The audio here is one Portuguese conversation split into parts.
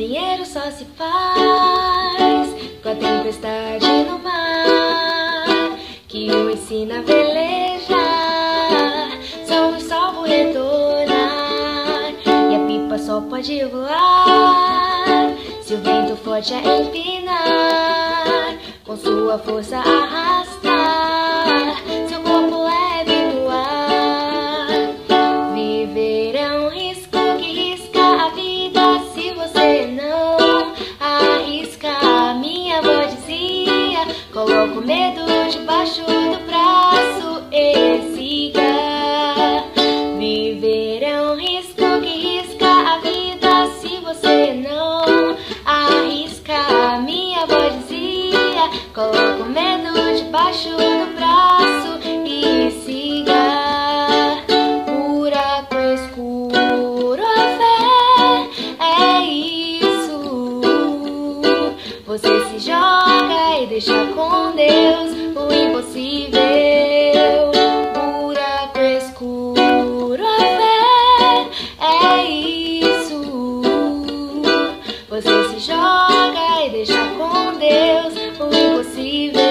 marinheiro só se faz com a tempestade no mar, que o ensina a velejar, só o salvo retornar, e a pipa só pode voar se o vento forte a empinar, com sua força arrastar seu corpo leve no ar. Viver é um risco que risca a vida se você não arriscar. Minha avó dizia: coloca o medo debaixo do braço e siga. Viver é um risco que risca a vida se você não arriscar. Minha avó dizia: coloca o medo debaixo do braço e siga. Buraco escuro, a fé é isso. Você se joga e deixa com Deus o impossível. Buraco escuro, a fé é isso. Você se joga e deixa com Deus o impossível.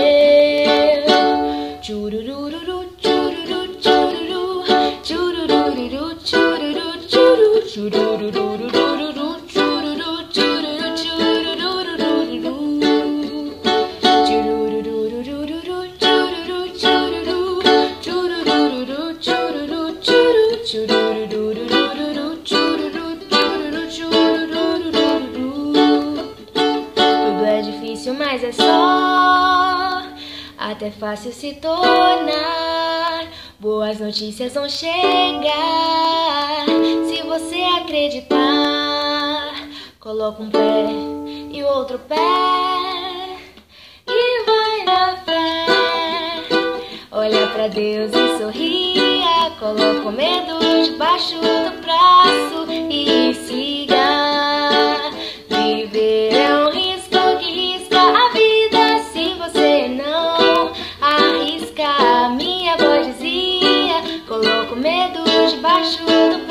Churururu, chururu, chururu, churururu, chururu, churu, churururu, chururu, chururu, chururu, churururu, churururu, chururu, chururu, churururu, chururu, churu, churururu, chururu, chururu, churururu. Tudo é difícil, mas é só até fácil se tornar. Boas notícias vão chegar se você acreditar. Coloca um pé e o outro pé e vai na fé. Olha pra Deus e sorria. Coloca o medo debaixo do braço e siga. Viver é um risco que risca a vida se você não arriscar. Minha avó dizia: coloca o medo debaixo do braço